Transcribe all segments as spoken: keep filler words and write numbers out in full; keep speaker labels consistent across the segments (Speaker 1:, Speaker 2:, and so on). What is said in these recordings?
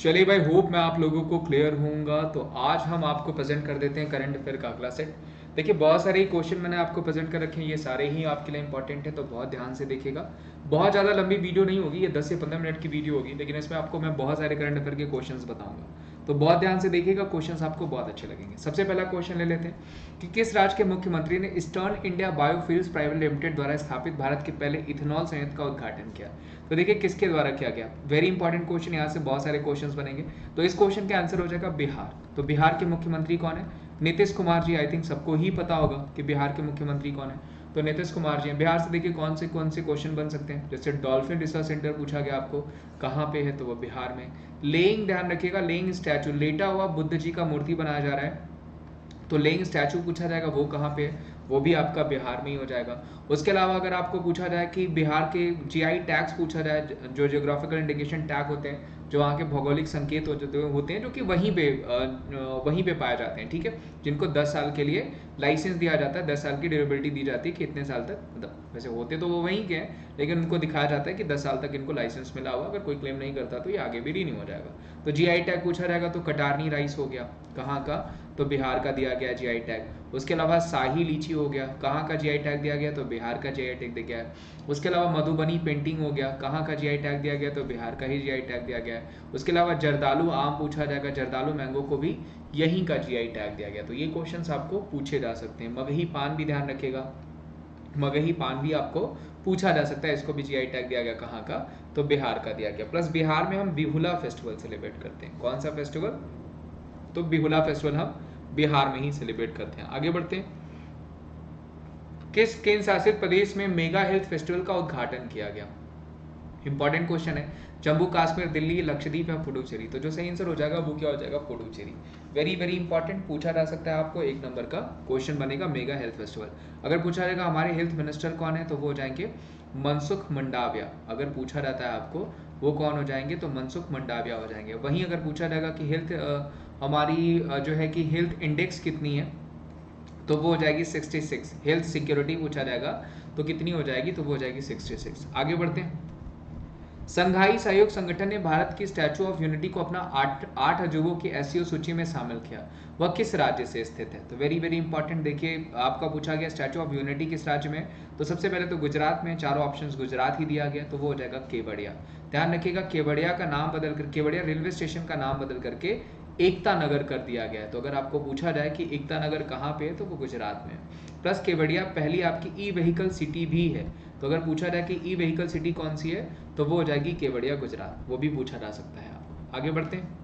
Speaker 1: चलिए भाई, होप मैं आप लोगों को क्लियर होऊंगा। तो आज हम आपको प्रेजेंट कर देते हैं करंट अफेयर का अगला सेट। देखिए, बहुत सारे क्वेश्चन मैंने आपको प्रेजेंट कर रखे हैं, ये सारे ही आपके लिए इंपॉर्टेंट है, तो बहुत ध्यान से देखिएगा। बहुत ज़्यादा लंबी वीडियो नहीं होगी, ये दस से पंद्रह मिनट की वीडियो होगी, लेकिन इसमें आपको मैं बहुत सारे करंट अफेयर के क्वेश्चंस बताऊंगा। तो बहुत ध्यान से देखिएगा, क्वेश्चंस आपको बहुत अच्छे लगेंगे। सबसे पहला क्वेश्चन ले लेते हैं कि किस राज्य के मुख्यमंत्री ने Eastern India Biofuels Private Limited द्वारा स्थापित भारत के पहले इथेनॉल संयंत्र का उद्घाटन किया? तो देखिए, किसके द्वारा किया गया। वेरी इंपॉर्टेंट क्वेश्चन, यहाँ से बहुत सारे क्वेश्चंस बनेंगे। तो इस क्वेश्चन का आंसर हो जाएगा बिहार। तो बिहार के मुख्यमंत्री कौन है? नीतीश कुमार जी। आई थिंक सबको ही पता होगा कि बिहार के मुख्यमंत्री कौन है। तो नीतीश कुमार जी हैं। बिहार से देखिए कौन से कौन से क्वेश्चन बन सकते हैं, जैसे डॉल्फिन रिसर्च सेंटर पूछा गया आपको, कहाँ पे है, तो वो बिहार में। लेइंग, ध्यान रखिएगा, लेइंग स्टैचू, लेटा हुआ बुद्ध जी का मूर्ति बनाया जा रहा है, तो लेइंग स्टैचू पूछा जाएगा, वो कहाँ पे है, वो भी आपका बिहार में ही हो जाएगा। उसके अलावा अगर आपको पूछा जाए कि बिहार के जीआई टैग्स पूछा जाए, जो जियोग्राफिकल इंडिकेशन टैग होते हैं, जो वहाँ के भौगोलिक संकेत होते हैं, जो कि वहीं पे वहीं पे पाए जाते हैं, ठीक है, जिनको दस साल के लिए लाइसेंस दिया जाता है, दस साल की ड्यूरेबिलिटी दी जाती है कि इतने साल तक, मतलब वैसे होते तो वो वहीं के हैं, लेकिन उनको दिखाया जाता है कि दस साल तक इनको लाइसेंस मिला हुआ। अगर कोई क्लेम नहीं करता तो ये आगे भी रिन्यू हो जाएगा। तो जीआई टैग पूछा जाएगा, तो कटारनी राइस हो गया, कहाँ का, तो बिहार का दिया गया जीआई टैग। उसके अलावा शाही लीची हो गया, कहाँ का जीआई टैग दिया गया, तो बिहार का जीआई टैग दिया गया है। उसके अलावा मधुबनी पेंटिंग हो गया, कहाँ का जीआई टैग दिया गया, तो बिहार का ही जीआई टैग दिया गया है। उसके अलावा जर्दालू आम पूछा जाएगा, जर्दालू मैंगो को भी यहीं का जीआई टैग दिया गया। तो ये क्वेश्चंस आपको पूछे जा सकते हैं। मगही पान भी ध्यान रखिएगा, मगही पान भी आपको पूछा जा सकता है, इसको भी जीआई टैग दिया गया, कहाँ का, तो बिहार का दिया गया। प्लस बिहार में हम बिहुला फेस्टिवल सेलिब्रेट करते हैं। कौन सा फेस्टिवल? तो बिहुला फेस्टिवल हम बिहार में ही सेलिब्रेट करते हैं। आगे बढ़ते हैं। किस केंद्र शासित प्रदेश में मेगा हेल्थ फेस्टिवल का उद्घाटन किया गया? इंपॉर्टेंट क्वेश्चन है। जम्मू कश्मीर, दिल्ली, लक्षद्वीप या पुडुचेरी? तो जो सही आंसर हो जाएगा वो क्या हो जाएगा? पुडुचेरी। वेरी वेरी इंपॉर्टेंट, पूछा जा सकता है आपको, एक नंबर का क्वेश्चन बनेगा मेगा हेल्थ फेस्टिवल। अगर पूछा जाएगा हमारे हेल्थ मिनिस्टर कौन है, तो वो हो जाएंगे मनसुख मंडाविया। अगर पूछा जाता है आपको वो कौन हो जाएंगे, तो मनसुख मंडाविया हो जाएंगे। वहीं अगर पूछा जाएगा कि हेल्थ हमारी जो है कि हेल्थ इंडेक्स कितनी है, तो वो हो जाएगी छियासठ। हेल्थ सिक्योरिटी पूछा जाएगा तो कितनी हो जाएगी, तो वो हो जाएगी छियासठ। आगे बढ़ते हैं। संघाई सहयोग संगठन ने भारत की स्टैचू ऑफ यूनिटी को अपना आठ आठ अजूबों की एससीओ सूची में शामिल किया, वह किस राज्य से स्थित है? तो वेरी वेरी इंपॉर्टेंट, देखिए आपका पूछा गया स्टैचू ऑफ यूनिटी किस राज्य में, तो सबसे पहले तो गुजरात में, चारों ऑप्शंस गुजरात ही दिया गया, तो वो हो जाएगा केवड़िया। ध्यान रखिएगा, केवड़िया का नाम बदल कर, केवड़िया रेलवे स्टेशन का नाम बदल करके एकता नगर कर दिया गया है। तो अगर आपको पूछा जाए कि एकता नगर कहाँ पे है, तो वो गुजरात में है। प्लस केवड़िया पहली आपकी ई व्हीकल सिटी भी है। तो अगर पूछा जाए कि ई व्हीकल सिटी कौन सी है, तो वो हो जाएगी केवड़िया गुजरात, वो भी पूछा जा सकता है आपको। आगे बढ़ते हैं।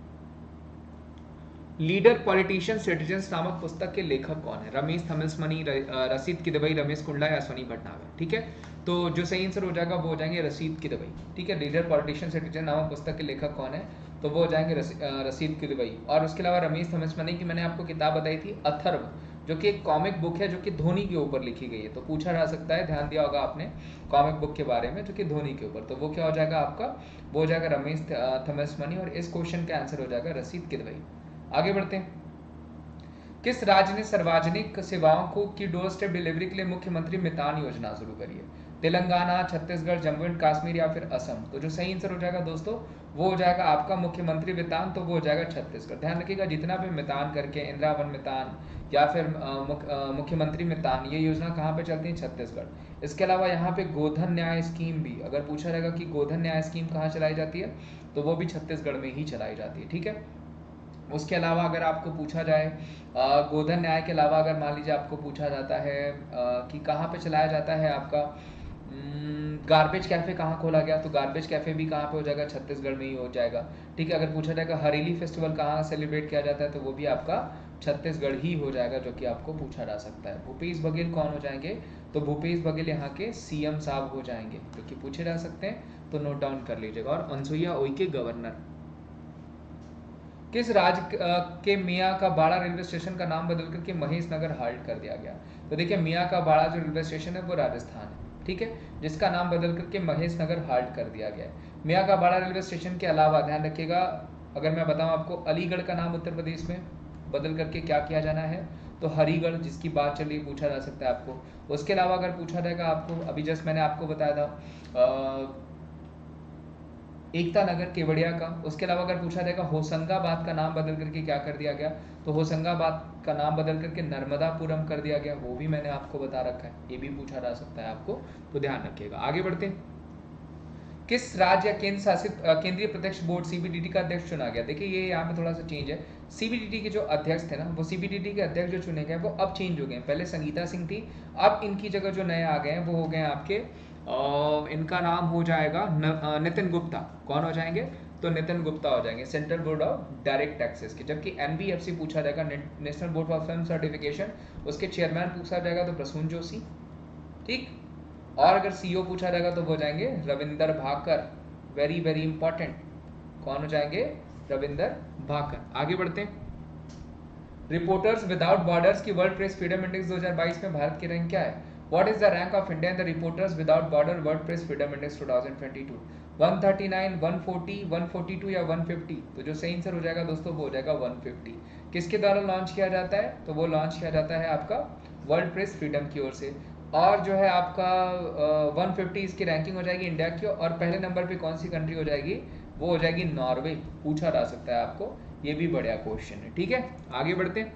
Speaker 1: लीडर पॉलिटिशियन सिटीजन्स नामक पुस्तक के लेखक कौन है? रमेश थमसमनी, रसीद किदवई, रमेश कुंडला या अश्वनी भटनागर? ठीक है, तो जो सही आंसर हो जाएगा वो हो जाएंगे रसीद किदवई। ठीक है, लीडर पॉलिटिशियन सिटीजन नामक पुस्तक के लेखक कौन है, तो वो हो जाएंगे रसीद किदवई। और उसके अलावा रमेश थमसमनी की मैंने आपको किताब बताई थी अथर्व, जो कि एक कॉमिक बुक है, जो कि धोनी के ऊपर लिखी गई है। तो पूछा जा सकता है, ध्यान दिया होगा आपने कॉमिक बुक के बारे में, जो कि धोनी के ऊपर, तो वो क्या हो जाएगा आपका, वो हो जाएगा रमेश थमसमनी। और इस क्वेश्चन का आंसर हो जाएगा रसीद किदवई। आगे बढ़ते हैं। किस राज्य ने सार्वजनिक सेवाओं को की डोर स्टेप डिलीवरी के लिए मुख्यमंत्री मितान योजना शुरू करी है? तेलंगाना, छत्तीसगढ़, जम्मू एंड कश्मीर या फिर असम? तो जो सही आंसर हो जाएगा दोस्तों वो हो जाएगा आपका मुख्यमंत्री मितान, तो वो हो जाएगा छत्तीसगढ़। ध्यान रखिएगा, जितना भी मितान करके, इंदिरावन मितान या फिर मुख्यमंत्री मितान, ये योजना कहाँ पे चलती है? छत्तीसगढ़। इसके अलावा यहाँ पे गोधन न्याय स्कीम भी, अगर पूछा जाएगा कि गोधन न्याय स्कीम कहाँ चलाई जाती है, तो वो भी छत्तीसगढ़ में ही चलाई जाती है। ठीक है, उसके अलावा अगर आपको पूछा जाए गोधन न्याय के अलावा, अगर मान लीजिए आपको पूछा जाता है कि कहाँ पे चलाया जाता है आपका गार्बेज कैफे कहाँ खोला गया, तो गार्बेज कैफे भी कहाँ पे हो जाएगा? छत्तीसगढ़ में ही हो जाएगा। ठीक है, अगर पूछा जाएगा हरेली फेस्टिवल कहाँ सेलिब्रेट किया जाता है, तो वो भी आपका छत्तीसगढ़ ही हो जाएगा, जो कि आपको पूछा जा सकता है। भूपेश बघेल कौन हो जाएंगे, तो भूपेश बघेल यहाँ के सीएम साहब हो जाएंगे, जो कि पूछे जा सकते हैं, तो नोट डाउन कर लीजिएगा। और अनसुईया उइके गवर्नर। किस राज्य के मियाँ का बाड़ा रेलवे स्टेशन का नाम बदल करके महेश नगर हाल्ट कर दिया गया? तो देखिए, मियाँ का बाड़ा जो रेलवे स्टेशन है वो राजस्थान है, ठीक है, जिसका नाम बदल करके महेश नगर हाल्ट कर दिया गया है। मियाँ का बाड़ा रेलवे स्टेशन के अलावा ध्यान रखिएगा, अगर मैं बताऊं आपको, अलीगढ़ का नाम उत्तर प्रदेश में बदल करके क्या किया जाना है, तो हरिगढ़, जिसकी बात चल रही है, पूछा जा सकता है आपको। उसके अलावा अगर पूछा जाएगा आपको, अभी जस्ट मैंने आपको बताया था, आ, गोधन न्याय स्कीम भी, अगर पूछा जाएगा कि गोधन न्याय स्कीम कहाँ चलाई जाती है, तो वो भी आपका छत्तीसगढ़ में ही चलाई जाती है। ठीक है, उसके अलावा अगर पूछा जाएगा आपको, अभी जस्ट मैंने आपको बताया था एकता नगर केवड़िया का। उसके अलावा अगर पूछा जाएगा होशंगाबाद का नाम बदल करके क्या कर दिया गया, तो होशंगाबाद का नाम बदल करके नर्मदापुरम कर दिया गया, वो भी मैंने आपको बता रखा है, ये भी पूछा जा सकता है आपको, तो ध्यान रखिएगा। आगे बढ़ते हैं, किस राज्य या केंद्र शासित केंद्रीय प्रत्यक्ष बोर्ड सीबीडीटी का अध्यक्ष चुना गया। देखिए ये यहाँ पे थोड़ा सा चेंज है, सीबीडीटी के जो अध्यक्ष थे ना, वो सीबीडीटी के अध्यक्ष जो चुने गए वो अब चेंज हो गए। पहले संगीता सिंह थी, अब इनकी जगह जो नए आ गए हैं वो हो गए आपके आ, इनका नाम हो जाएगा नितिन गुप्ता। कौन हो जाएंगे, तो नितिन गुप्ता हो जाएंगे, Central Board of Direct Taxes के। जबकि एनबीएफसी पूछा जाएगा, National Board for Film Certification, उसके चेयरमैन पूछा जाएगा तो प्रसून जोशी, ठीक। और अगर सीईओ पूछा जाएगा तो वो जाएंगे Ravinder Bhakar, very very important, कौन हो जाएंगे, रविंदर भाकर। आगे बढ़ते हैं, रिपोर्टर्स विदाउट बॉर्डर्स की वर्ल्ड प्रेस फ्रीडम इंडेक्स दो हज़ार बाईस में भारत की रैंक क्या है। What is the rank of India in the reporters without border world press freedom index दो हज़ार बाईस, एक सौ उनतालीस, एक सौ चालीस, एक सौ बयालीस या एक सौ पचास, तो जो सही आंसर हो जाएगा दोस्तों वो हो जाएगा एक सौ पचास। किसके द्वारा लॉन्च किया जाता है, तो वो लॉन्च किया जाता है आपका वर्ल्ड प्रेस फ्रीडम की ओर से। और जो है आपका एक सौ पचास इसकी रैंकिंग हो जाएगी इंडिया की, और पहले नंबर पे कौन सी कंट्री हो जाएगी, वो हो जाएगी नॉर्वे, पूछा जा सकता है आपको, ये भी बढ़िया क्वेश्चन है, ठीक है। आगे बढ़ते हैं,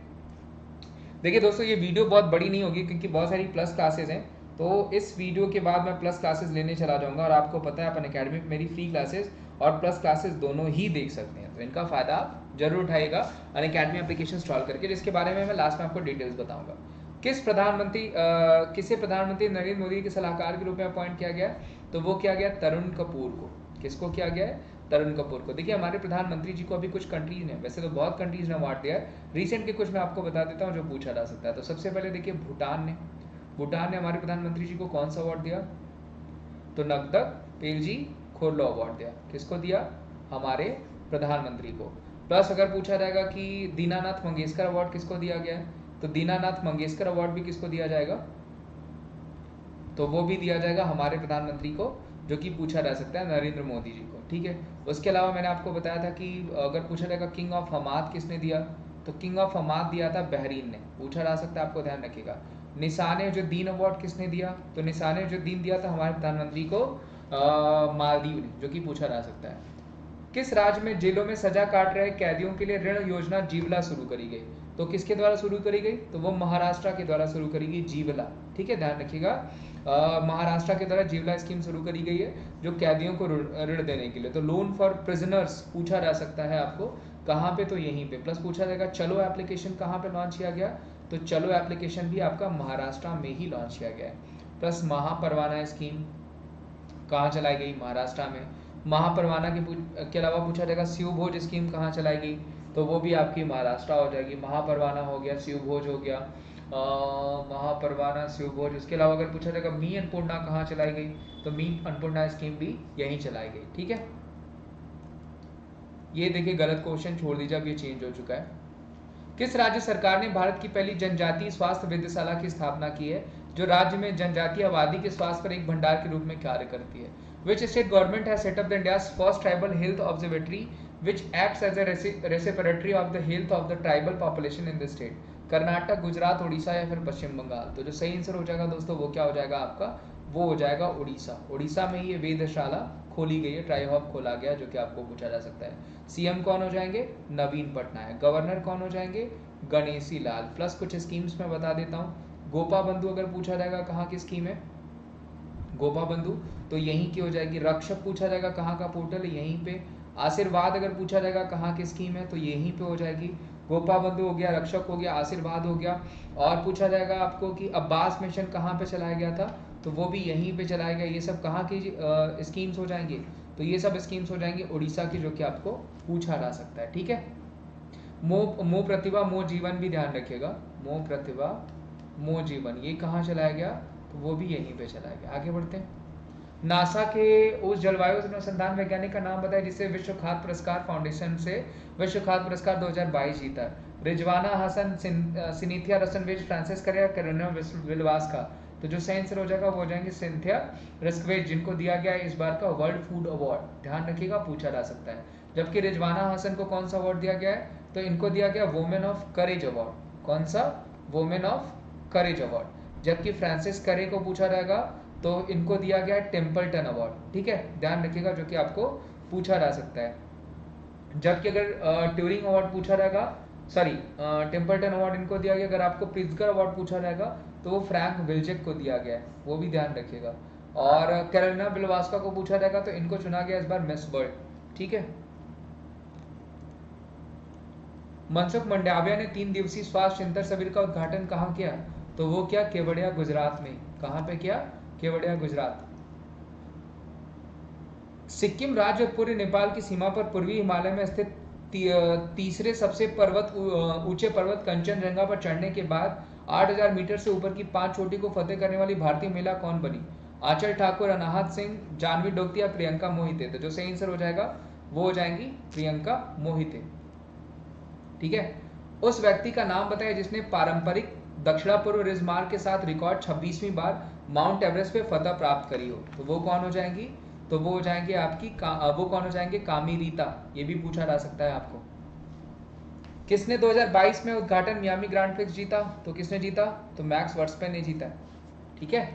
Speaker 1: देखिए दोस्तों ये वीडियो बहुत बड़ी नहीं होगी क्योंकि बहुत सारी प्लस क्लासेस हैं, तो इस वीडियो के बाद मैं प्लस क्लासेस लेने चला जाऊंगा, और आपको पता है अपन अकेडमी में मेरी फ्री क्लासेस और प्लस क्लासेस दोनों ही देख सकते हैं, तो इनका फायदा आप जरूर उठाइएगा अन अकेडमी एप्लीकेशन इंस्टॉल करके, जिसके बारे में मैं लास्ट में आपको डिटेल्स बताऊंगा। किस प्रधानमंत्री किसे प्रधानमंत्री नरेंद्र मोदी के सलाहकार के रूप में अपॉइंट किया गया, तो वो किया गया तरुण कपूर को। किसको किया गया है, तरुण कपूर को। देखिए हमारे प्रधानमंत्री जी को अभी कुछ कंट्रीज ने, वैसे तो बहुत कंट्रीज ने अवार्ड दिया है, रिसेंट के कुछ मैं आपको बता देता हूँ जो पूछा जा सकता है। तो सबसे पहले देखिए भूटान ने, भूटान ने हमारे प्रधानमंत्री जी को कौन सा अवार्ड दिया, तो नगदक पेलजी खोरलो अवार्ड दिया। किसको दिया, हमारे प्रधानमंत्री को। प्लस अगर पूछा जाएगा कि दीनानाथ मंगेशकर अवार्ड किसको दिया गया है, तो दीनानाथ मंगेशकर अवार्ड भी किसको दिया जाएगा, तो वो भी दिया जाएगा हमारे प्रधानमंत्री को, जो कि पूछा जा सकता है नरेंद्र मोदी जी को, ठीक है। उसके अलावा मैंने आपको बताया था कि अगर पूछा जाएगा किंग ऑफ हमाद किसने दिया, तो किंग ऑफ हमाद दिया था बहरीन ने, पूछा जा सकता है, आपको ध्यान रखिएगा। निशान जो दीन अवार्ड किसने दिया, तो निशान जो दीन दिया था हमारे प्रधानमंत्री को मालदीव ने, जो कि पूछा जा सकता है। किस राज्य में जेलों में सजा काट रहे कैदियों के लिए ऋण योजना जीवला शुरू करी गई, तो किसके द्वारा शुरू करी गई, तो वो महाराष्ट्र के द्वारा शुरू करी गई जीवला, ठीक है, ध्यान रखिएगा। महाराष्ट्र के द्वारा जीवला स्कीम शुरू करी गई है जो कैदियों को ऋण देने के लिए। तो लोन फॉर प्रिजनर्स पूछा जा सकता है आपको, कहाँ पे, तो यहीं पे। प्लस पूछा जाएगा चलो एप्लीकेशन कहाँ पे लॉन्च किया गया, तो चलो एप्लीकेशन भी आपका महाराष्ट्र में ही लॉन्च किया गया है। प्लस महापरवाना स्कीम कहाँ चलाई गई, महाराष्ट्र में। महापरवाना के, के अलावा पूछा जाएगा शिवभोज स्कीम कहाँ चलाई गई, तो वो भी आपकी महाराष्ट्र हो जाएगी। महापरवाना हो गया, शिवभोज हो गया, महापरवाना शिवभोज। इसके अलावा अगर पूछा जाएगा मी अन्नपूर्णा कहाँ चलाई गई, तो मी अन्नपूर्णा स्कीम भी यहीं चलाई गई, ठीक है। ये देखिए गलत क्वेश्चन छोड़ दीजिए, अब ये चेंज हो चुका है। किस राज्य सरकार ने भारत की पहली जनजातीय स्वास्थ्य वेधशाला की स्थापना की है, जो राज्य में जनजातीय आबादी के स्वास्थ्य पर एक भंडार के रूप में कार्य करती है। Which state government has set up the India's first tribal health observatory, which acts as a repository of the health of the tribal population in the state? Karnataka, Gujarat, Orissa या फिर पश्चिम बंगाल। तो जो सही आंसर हो जाएगा दोस्तों वो क्या हो जाएगा आपका, वो हो जाएगा उड़ीसा। उड़ीसा में ये वेधशाला खोली गई है, ट्राई हब खोला गया, जो कि आपको पूछा जा सकता है। सीएम कौन हो जाएंगे, नवीन पटनायक। गवर्नर कौन हो जाएंगे, गणेशी लाल। प्लस कुछ स्कीम्स में बता देता हूँ। गोपा बंधु अगर पूछा जाएगा कहाँ की स्कीम है, गोपा बंधु, तो यहीं की हो जाएगी। रक्षक पूछा जाएगा कहाँ का पोर्टल है, यहीं पे। आशीर्वाद अगर पूछा जाएगा कहाँ की स्कीम है, तो यहीं पे हो जाएगी। गोपा बंधु हो गया, रक्षक हो गया, आशीर्वाद हो गया। और पूछा जाएगा आपको कि अब्बास मिशन कहाँ पे चलाया गया था, तो वो भी यहीं पे चलाया गया। ये सब कहाँ की स्कीम्स हो जाएंगी, तो ये सब स्कीम्स हो जाएंगी उड़ीसा की, जो कि आपको पूछा जा सकता है, ठीक है। मोह मोह प्रतिभा मोह जीवन भी ध्यान रखिएगा, मोह प्रतिभा मोह जीवन ये कहाँ चलाया गया, तो वो भी यहीं पे चलाया गया। आगे बढ़ते हैं। नासा के उस जलवायु अनुसंधान वैज्ञानिक का नाम बताएं जिसे विश्व खाद्य पुरस्कार फाउंडेशन से विश्व खाद्य पुरस्कार दो हज़ार बाईस जीता। रिजवाना हसन, सिनीथिया रसनवेज, फ्रांसिस करिया, करोना विलवास का। तो जो सही आंसर हो जाएगा वो हो जाएंगे सिंथिया रस्कवेज, जिनको दिया गया है इस बार का वर्ल्ड फूड अवार्ड, ध्यान रखिएगा, पूछा जा सकता है। जबकि रिजवाना हसन को कौन सा अवार्ड दिया गया है, तो इनको दिया गया वुमेन ऑफ करेज अवार्ड। कौन सा, वुमेन ऑफ करेज अवार्ड। जबकि फ्रांसिस करे को पूछा जाएगा तो इनको दिया गया है टेम्पल्टन अवार्ड, ठीक है, ध्यान रखिएगा, जो कि आपको पूछा जा सकता है। जबकि अगर ट्यूरिंग अवार्ड पूछा रहेगा, सॉरी टेम्पल्टन अवार्ड इनको दिया गया, अगर आपको प्रिट्जकर अवार्ड पूछा रहेगा तो वो फ्रैंक विल्चेक को दिया गया है, वो भी ध्यान रखिएगा। और कैरोलिना बिलवास्का को पूछा रहेगा तो इनको चुना गया इस बार मिस वर्ल्ड। ठीक है। मनसुख मंडाविया ने तीन दिवसीय स्वास्थ्य चिंतन शिविर का उद्घाटन कहाँ किया? तो वो क्या, केवड़िया गुजरात में। कहाँ पे किया? केवड़िया गुजरात। सिक्किम राज्य और पूर्वी नेपाल की सीमा पर पूर्वी हिमालय में स्थित ती, तीसरे सबसे पर्वत ऊंचे पर्वत कंचनजंगा पर चढ़ने के बाद आठ हज़ार मीटर से ऊपर की पांच चोटी को फतेह करने वाली भारतीय महिला कौन बनी? आंचल ठाकुर, अनाहत सिंह, जानवी डोगती या प्रियंका मोहिते। तो जो सही आंसर हो जाएगा वो हो जाएंगी प्रियंका मोहिते। ठीक है। उस व्यक्ति का नाम बताइए जिसने पारंपरिक दक्षिणा पूर्व रिज मार्ग के साथ रिकॉर्ड छब्बीसवीं बार माउंट एवरेस्ट पे फतह प्राप्त करी हो। तो वो कौन हो जाएंगी? तो वो हो जाएंगे आपकी वो कौन हो जाएंगे? कामी रीता। ये भी पूछा जा सकता है आपको। किसने दो हज़ार बाईस में उद्घाटन मियामी ग्रांड प्रिक्स जीता? तो किसने जीता? तो मैक्स वर्स्टपेन ने जीता। ठीक है।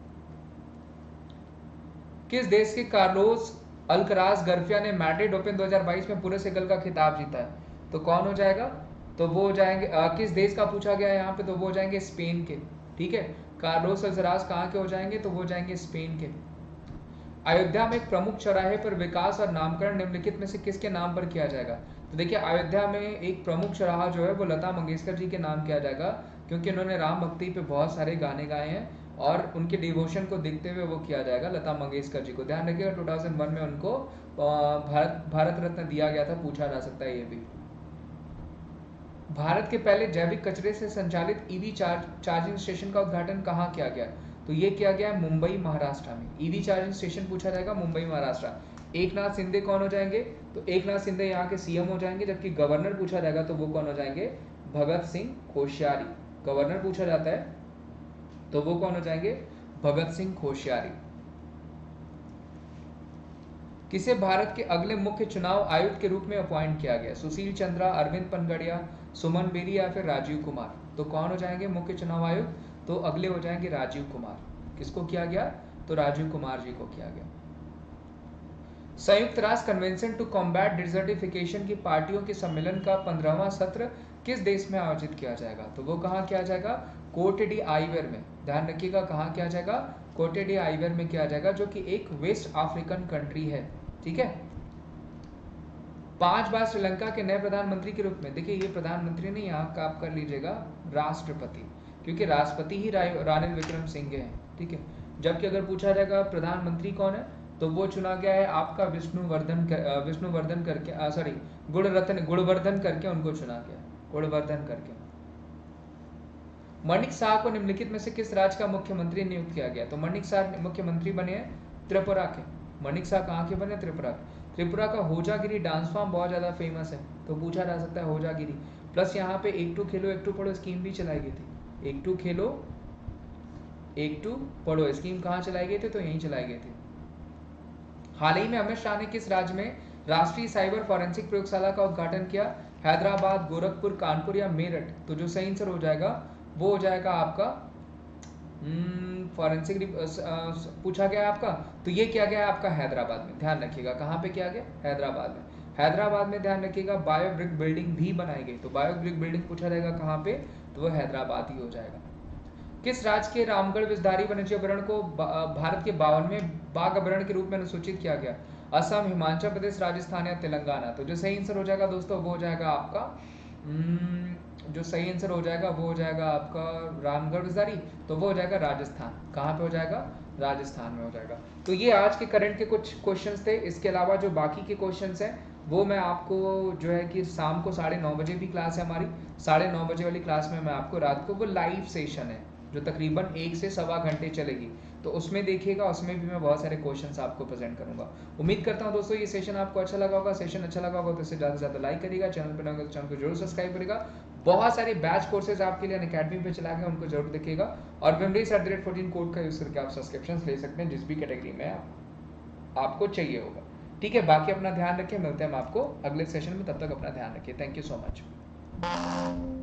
Speaker 1: किस देश के कार्लोस अल्कराज गार्सिया ने मैड्रिड ओपन दो हज़ार बाईस में पूरे सिंगल का खिताब जीता है? तो कौन हो जाएगा? तो वो हो जाएंगे आ, किस देश का पूछा गया है यहाँ पे? तो वो हो जाएंगे स्पेन के। ठीक है। कार्लोस अल्कराज कहाँ के हो जाएंगे? तो वो हो जाएंगे स्पेन के। अयोध्या में एक प्रमुख चौराहे पर विकास और नामकरण निम्नलिखित में से किसके नाम पर किया जाएगा? तो देखिए अयोध्या में एक प्रमुख चौराहा जो है वो लता मंगेशकर जी के नाम किया जाएगा, क्योंकि उन्होंने राम भक्ति पे बहुत सारे गाने गाए हैं और उनके डिवोशन को देखते हुए वो किया जाएगा लता मंगेशकर जी को। ध्यान रखिएगा दो हज़ार एक में उनको भारत भारत रत्न दिया गया था, पूछा जा सकता है ये भी। भारत के पहले जैविक कचरे से संचालित ईवी चार्ज चार्जिंग स्टेशन का उद्घाटन कहाँ किया गया? तो ये किया गया मुंबई महाराष्ट्र में। ईवी चार्जिंग स्टेशन पूछा जाएगा मुंबई महाराष्ट्र। एकनाथ शिंदे कौन हो जाएंगे? तो एकनाथ शिंदे यहाँ के सीएम हो जाएंगे। जबकि गवर्नर पूछा जाएगा तो वो कौन हो जाएंगे? भगत सिंह कोश्यारी। गवर्नर पूछा जाता है तो वो कौन हो जाएंगे? भगत सिंह कोश्यारी। किसे भारत के अगले मुख्य चुनाव आयुक्त के रूप में अपॉइंट किया गया? सुशील चंद्रा, अरविंद पनगड़िया, सुमन बेरी या फिर राजीव कुमार। तो कौन हो जाएंगे मुख्य चुनाव आयुक्त? तो अगले हो जाएंगे राजीव कुमार। किसको किया गया? तो राजीव कुमार जी को किया गया। संयुक्त राष्ट्र कन्वेंशन टू कॉम्बैट डिजर्टिफिकेशन की पार्टियों के सम्मेलन का पंद्रहवां सत्र किस देश में आयोजित किया जाएगा? तो वो कहाँ किया जाएगा? कोटे डी आइवर में। ध्यान रखिएगा कहाँ किया जाएगा? कोटे डी आइवर में किया जाएगा, जो कि एक वेस्ट अफ्रीकन कंट्री है। ठीक है। पांच बार श्रीलंका के नए प्रधानमंत्री के रूप में, देखिए ये प्रधानमंत्री नहीं, यहाँ का आप कर लीजिएगा राष्ट्रपति, क्योंकि राष्ट्रपति ही रानिल विक्रम सिंघे हैं। ठीक है। जबकि अगर पूछा जाएगा प्रधानमंत्री कौन है, तो वो चुना गया है आपका विष्णुवर्धन कर, विष्णुवर्धन करके सॉरी गुणरत्न गुणवर्धन करके उनको चुना गया, गुणवर्धन करके। मणिक शाह को निम्नलिखित में से किस राज्य का मुख्यमंत्री नियुक्त किया गया? तो मणिक शाह मुख्यमंत्री बने हैं त्रिपुरा के। मणिक शाह कहाँ के बने? त्रिपुरा। त्रिपुरा का होजागिरी डांस फॉर्म बहुत ज्यादा फेमस है, तो पूछा जा सकता है होजागिरी। प्लस यहाँ पे एक टू खेलो एक टू पढ़ो स्कीम भी चलाई गई थी। एक टू खेलो एक टू पढ़ो स्कीम कहाँ चलाई गई थी? तो यहीं चलाई गई थी। हाल ही में अमित शाह ने किस राज्य में राष्ट्रीय साइबर फॉरेंसिक प्रयोगशाला का उद्घाटन किया? हैदराबाद, गोरखपुर, कानपुर या मेरठ। तो जो सही आंसर हो जाएगा वो हो जाएगा आपका फॉरेंसिक पूछा गया आपका, तो ये किया गया आपका हैदराबाद में। ध्यान रखिएगा कहाँ पे किया गया? हैदराबाद में। हैदराबाद में ध्यान रखिएगा बायो ब्रिक बिल्डिंग भी बनाई गई। तो बायो ब्रिक बिल्डिंग पूछा जाएगा कहाँ पे? तो वो हैदराबाद ही हो जाएगा। किस राज्य के रामगढ़ विषधारी वन्यजीव अभ्यारण्य को भारत के बावनवें बाघ अभ्यारण्य के रूप में अनुसूचित किया गया? असम, हिमाचल प्रदेश, राजस्थान या तेलंगाना। तो जो सही आंसर हो जाएगा दोस्तों वो हो जाएगा आपका जो सही आंसर हो जाएगा वो हो जाएगा आपका रामगढ़ विषधारी। तो वो हो जाएगा राजस्थान। कहाँ पे हो जाएगा? राजस्थान में हो जाएगा। तो ये आज के करंट के कुछ क्वेश्चंस थे। इसके अलावा जो बाकी के क्वेश्चंस हैं वो मैं आपको जो है कि शाम को साढ़े नौ बजे भी क्लास है हमारी। साढ़े नौ बजे वाली क्लास में मैं आपको रात को वो लाइव सेशन है जो तकरीबन एक से सवा घंटे चलेगी, तो उसमें देखिएगा, उसमें भी मैं बहुत सारे क्वेश्चंस आपको प्रेजेंट करूंगा। उम्मीद करता हूं दोस्तों ये सेशन आपको अच्छा लगा होगा। सेशन अच्छा लगा होगा तो इसे ज़्यादा से ज़्यादा लाइक करिएगा, चैनल पर नए हो तो चैनल को जरूर सब्सक्राइब करिएगा। बहुत सारे बैच कोर्सेज आपके लिए अकेडमी पे चला गया, उनको जरूर देखिएगा। और memories at the rate fourteen code का यूज करके आप सब्सक्रिप्शन ले सकते हैं जिस भी कैटेगरी में आप, आपको चाहिए होगा। ठीक है, बाकी अपना ध्यान रखिए, मिलते हैं हम आपको अगले सेशन में, तब तक अपना ध्यान रखिए। Thank you so much.